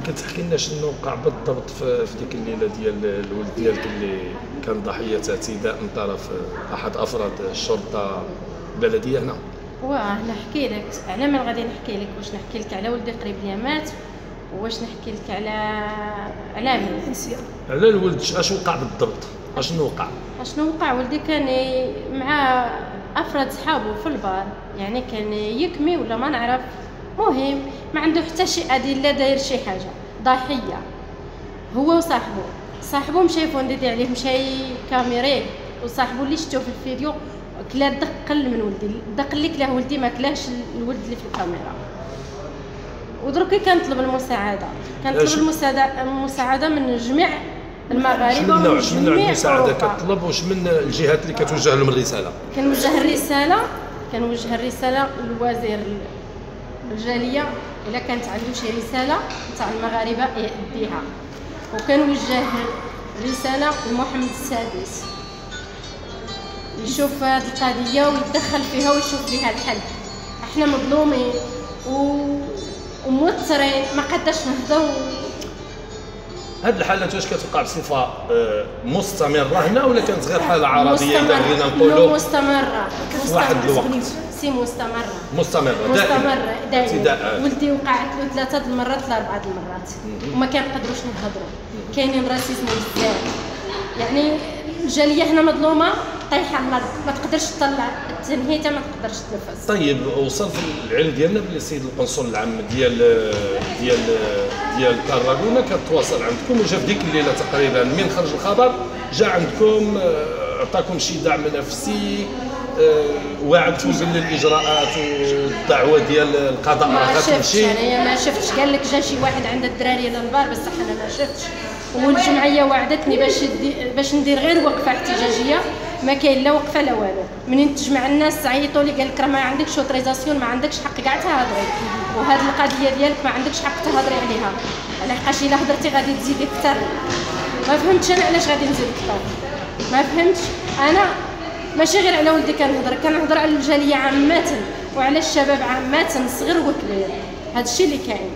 كتحكي لنا شنو وقع بالضبط في ديك الليله ديال الولد ديالك اللي كان ضحيه اعتداء من طرف احد افراد الشرطه البلديه هنا؟ نحكي لك على من غادي نحكي لك. واش نحكي لك على ولدي قريب ليا مات، واش نحكي لك على مين؟ على الولد. اش وقع بالضبط؟ اشنو وقع؟ ولدي كان مع افراد صحابه في البار، يعني كان يكمي ولا ما نعرف، مهم ما عنده حتى شي ادله داير شي حاجه. ضحيه هو وصاحبه مشى فونديتي عليه، مشى كاميريه، وصاحبه اللي شفتو في الفيديو كلا دق قل من ولدي، دق اللي كلاه ولدي ما كلاهش الولد اللي في الكاميرا. ودروكي كنطلب المساعده من جميع المغاربه ومن شمن نوع المساعده كطلب؟ وش من الجهات اللي كتوجه لهم الرساله؟ كنوجه الرساله للوزير الجاليه الا كانت عنده شي رساله تاع المغاربه يأديها، وكنوجه رساله لمحمد السادس يشوف هذه القضيه ويتدخل فيها ويشوف فيها الحل. احنا مظلومين وموترين، ما قداش نهضروا. هاد الحالات واش كتوقع بصفه مستمره هنا ولا كانت غير حاله عرضيه اذا بغينا نقولوا؟ مستمره واحد الوقت. مستمره دائما. ولدي وقعت له 3 المرات ل 4 المرات وما كنقدروش نهضروا. كاينين راسيزم بزاف، يعني الجاليه هنا مظلومه طايحه على الارض، ما تقدرش تطلع التنهيته، ما تقدرش تنفس. طيب وصل في العلم ديالنا بلي السيد القنصل العام ديال طراغونه كتواصل عندكم، وجا في ديك الليله تقريبا من خرج الخبر جا عندكم، عطاكم شي دعم نفسي، وعدتوا بان الاجراءات والدعوه ديال القضاء راه غتمشي؟ انا ما شفتش، قال لك جا شي واحد عند الدراري للبار بصح انا ما شفتش. والجمعيه وعدتني باش ندير غير وقفه احتجاجيه، ما كاين لا وقفه لا والو. منين تجمع الناس عيطوا لي قال لك راه ما عندكش اوتوريزاسيون، ما عندكش حق كاع تهضري، وهذه القضيه ديالك ما عندكش حق تهضري عليها، علاش الا هضرتي غادي تزيدي اكثر. ما فهمتش انا علاش غادي نزيد اكثر، ما فهمتش. انا ماشي غير على ولدي كنهضر على الجاليه عامه وعلى الشباب عامه، صغير وكبير. هذا الشيء اللي كاين.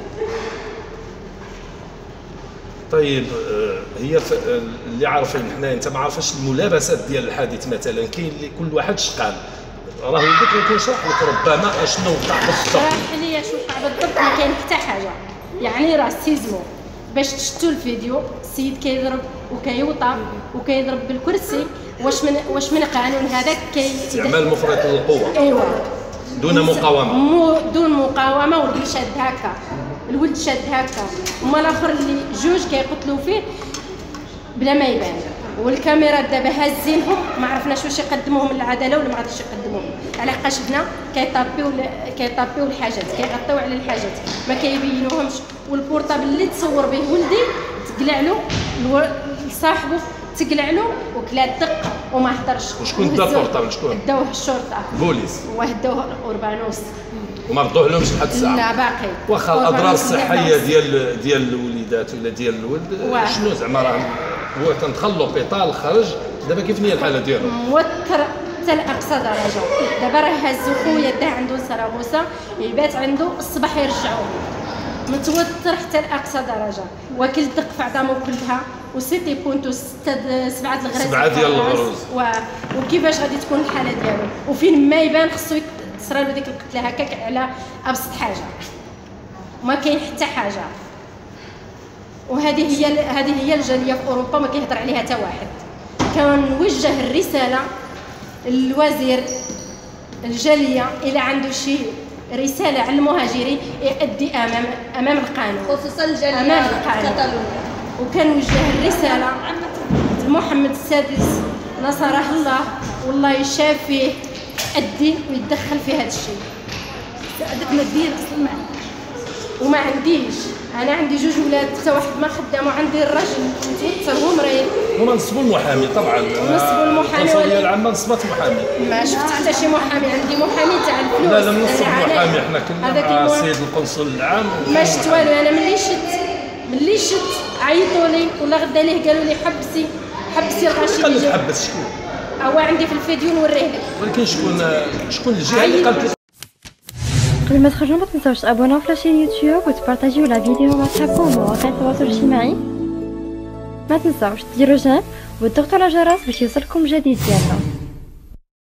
طيب هي اللي عارفين حنا، انت ما عارفاش الملابسات ديال الحادث مثلا؟ كاين اللي كل واحد شقال، راه ولدك يمكن يشرح لك ربما اشنو وقع بالضبط. شرح لي اش وقع بالضبط، ما كاين حتى حاجه، يعني راسيزمو. باش تشتو الفيديو السيد كيضرب وكيوطى وكيضرب بالكرسي. واش من قانون هذاك استعمال مفرط للقوه؟ ايوا دون مقاومه. دون مقاومه. والولد شاد هكا، وما الاخر اللي جوج كيقتلوا فيه بلا ما يبان. والكاميرا دابا هازينهم، ما عرفناش واش يقدموهم للعداله ولا ما غاديش يقدموهم، على حقاش هنا كيطابيو الحاجات، كيغطيو على الحاجات، ما كيبينوهمش. والبورطابل اللي تصور به ولدي تقلع له، صاحبه تقلع له وكلا الدق وما هضرش. وشكون دا البورطابل؟ شكون داوه؟ الشرطه، بوليس، وهداوه اوربانوس. وما ردوه لهمش لحد الساعه؟ لا باقي. واخا الاضرار الصحيه ديال الوليدات ولا ديال الولد شنو زعما؟ راه هو كندخل لوبيطال خرج، دابا كيف هي الحاله ديالو؟ موتر حتى لاقصى درجه. دابا راه هازو خويا داه عنده سراغوسه يبات عنده، الصباح يرجعوه متوتر حتى لاقصى درجه، واكل الدق في عظامه كلها، وسيتي بونتو 7 الغراز، 7 ديال الغروز. وكيفاش غادي تكون الحاله ديالو؟ وفين ما يبان خصو تصرا له ديك القتله هكاك على ابسط حاجه، ما كاين حتى حاجه. وهذه هي الجاليه في اوروبا ما كيهضر عليها حتى واحد. كنوجه الرساله للوزير الجاليه الى عنده شي رساله على المهاجرين يؤدي امام القانون، خصوصا الجاليه امام القانون. وكنوجه الرساله لمحمد السادس نصره الله والله يشافيه، يؤدي ويتدخل في هذا الشيء. هذاك ما دير اصلا وما عنديش، انا عندي 2 ولاد، حتى واحد ما خدام، وعندي الراجل متوتر ومريض. هما نصبوا المحامي طبعا، نصبوا المحامي، القنصليه العامه نصبت محامي. ما شفت حتى شي محامي، عندي محامي تاع الفلوس. لا نصب محامي، حنا كنا مع السيد القنصل العام ما شفت والو. انا ملي شت عيطوا لي ولا غدا ليه قالوا لي حبسي الغاشي اللي جا. حبس شكون؟ هو عندي في الفيديو نوريه لك. ولكن شكون الجهه اللي قالت قبل ما تخرجوا ما تنساوش تابوناو في لاشين يوتيوب وتبارطاجيو لا فيديو مع صحابكم ومواقع التواصل الاجتماعي. ما تنساوش ديروا جيم وتضغطوا على الجرس باش يوصلكم جديد ديالنا.